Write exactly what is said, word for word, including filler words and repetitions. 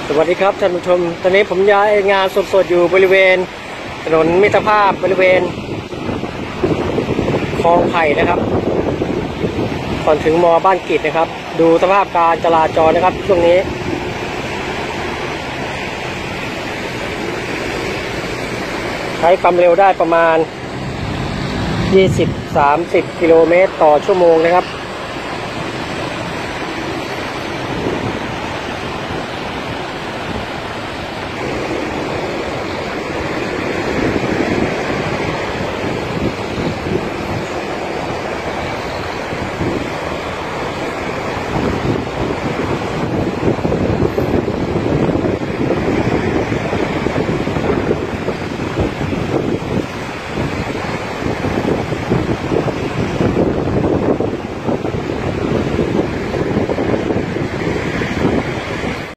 สวัสดีครับท่านผู้ชมตอนนี้ผมย้ายงานสดๆอยู่บริเวณถนนมิตรภาพบริเวณคลองไผ่นะครับก่อนถึงมอบ้านกิจนะครับดูสภาพการจราจรนะครับช่วงนี้ใช้ความเร็วได้ประมาณ ยี่สิบถึงสามสิบ กิโลเมตรต่อชั่วโมงนะครับ